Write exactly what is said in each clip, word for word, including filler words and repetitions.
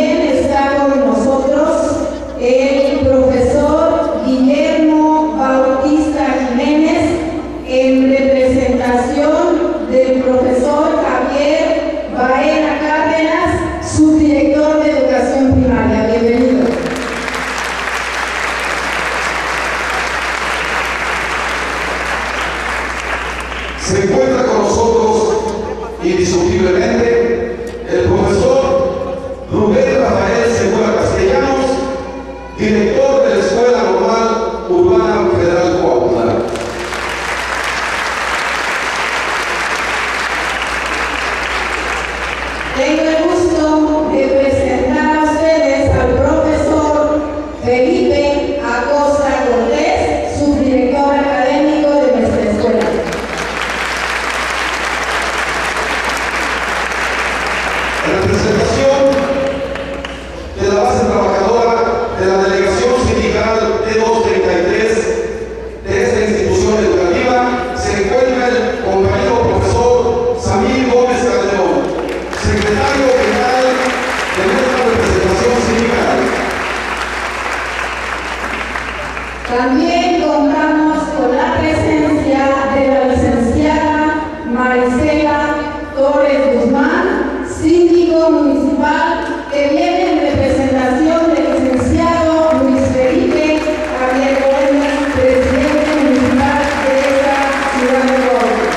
También está con nosotros el profesor Guillermo Bautista Jiménez, en representación del profesor Javier Baena Cárdenas, subdirector de Educación Primaria. Bienvenido. Se encuentra con nosotros indiscutiblemente el profesor Rubén Rafael Segura Castellanos, director de la Escuela Normal Urbana Federal Cuautla. Tengo el gusto de presentar a ustedes al profesor Felipe Acosta Cortés, subdirector académico de nuestra escuela. En representación de la base trabajadora de la delegación sindical T doscientos treinta y tres de esta institución educativa se encuentra el compañero profesor Samir Gómez Calderón, secretario general de nuestra representación sindical. También contamos con la presencia de la licenciada Marisela Torres Guzmán, síndico municipal, que viene en representación del licenciado Luis Felipe Javier Gómez, presidente municipal de esta ciudad de Cuautla.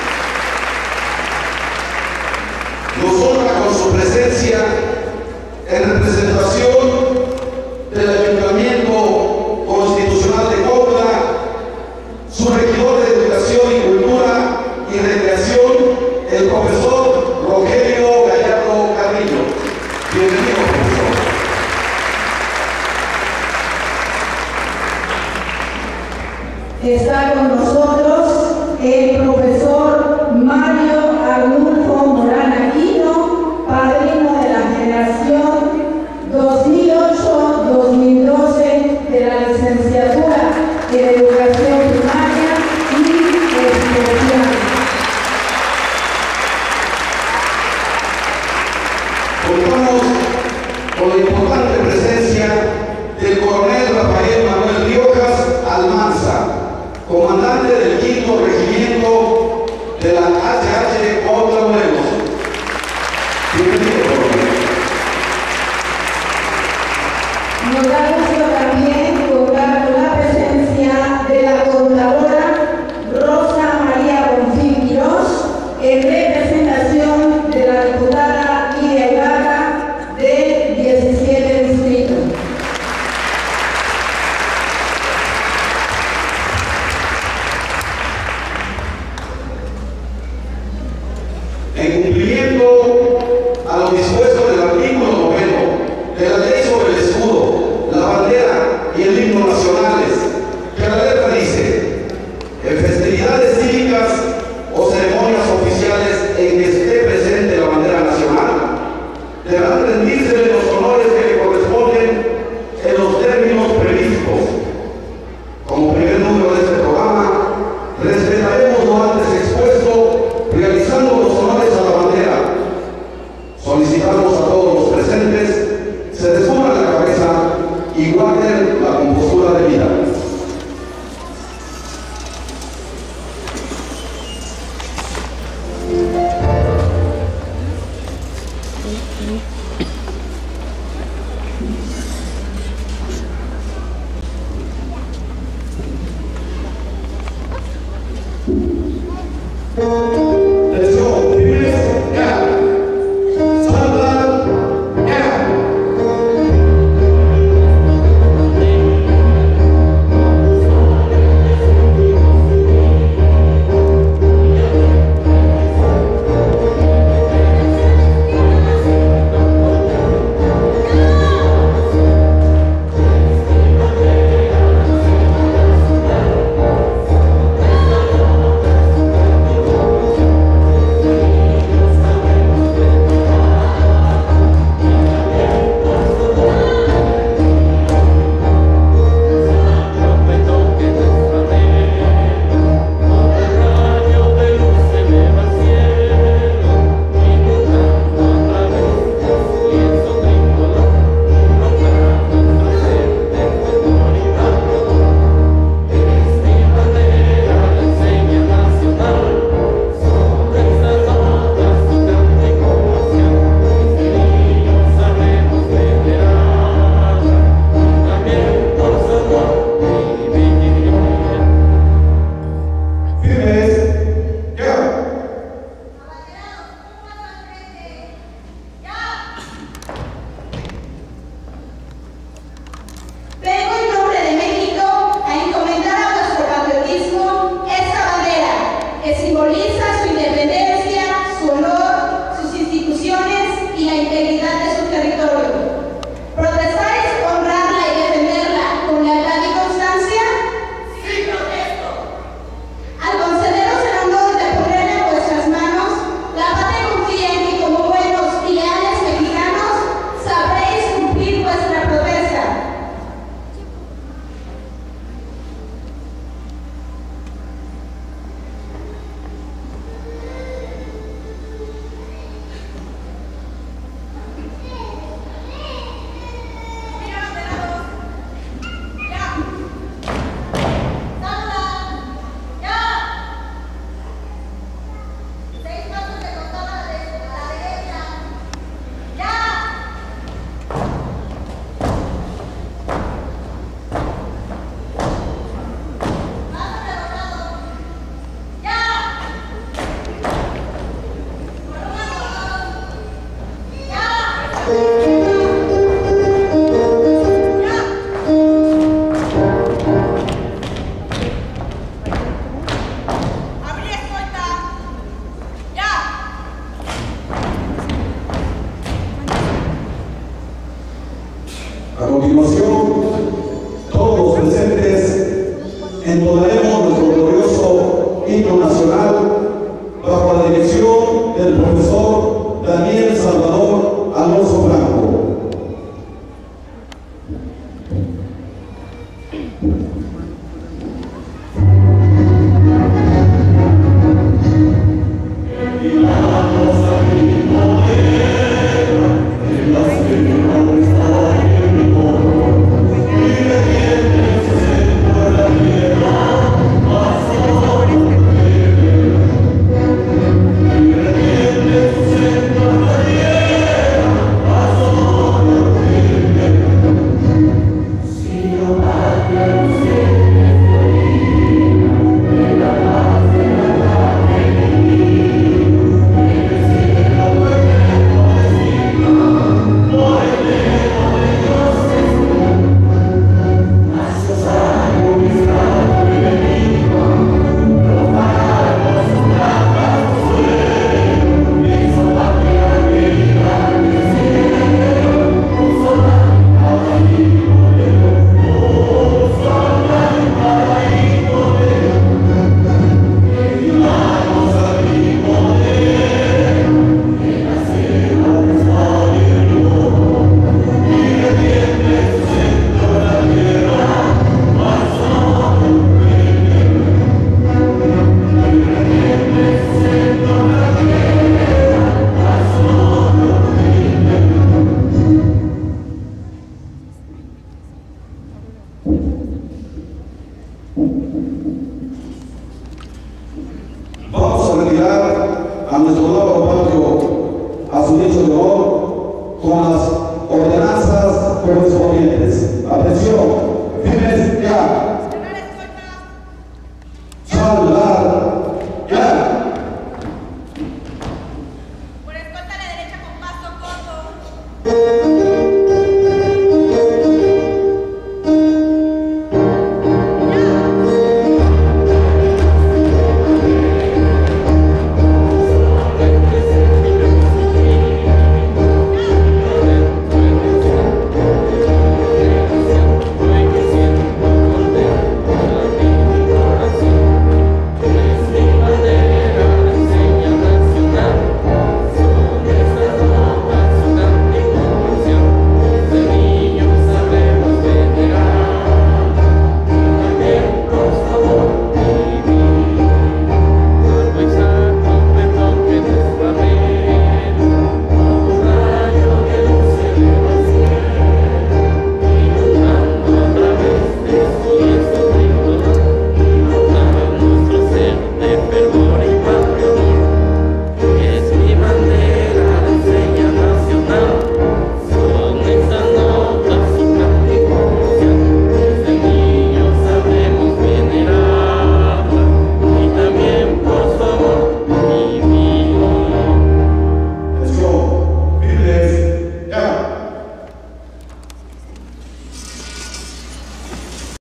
Nos honra con su presencia en representación del Ayuntamiento Constitucional de Cuautla, su regidor de Educación y Cultura y Recreación, el profesor Rogelio Gallardo Carrillo. Bienvenido, profesor. Está con nosotros el profesor Mario Arnulfo Morán Aquino, padrino de la generación dos mil ocho dos mil doce de la licenciatura en Educación Primaria y Especial. Contamos con la importante presencia del coronel Rafael Manuel Riojas Almanza, comandante del quinto Regimiento A continuación, todos los presentes entonaremos nuestro glorioso himno nacional bajo la dirección del profesor Daniel Salvador Alonso Franco. Vamos a retirar a nuestro nuevo patio a su nicho de honor con las ordenanzas correspondientes. Atención, firmes ya.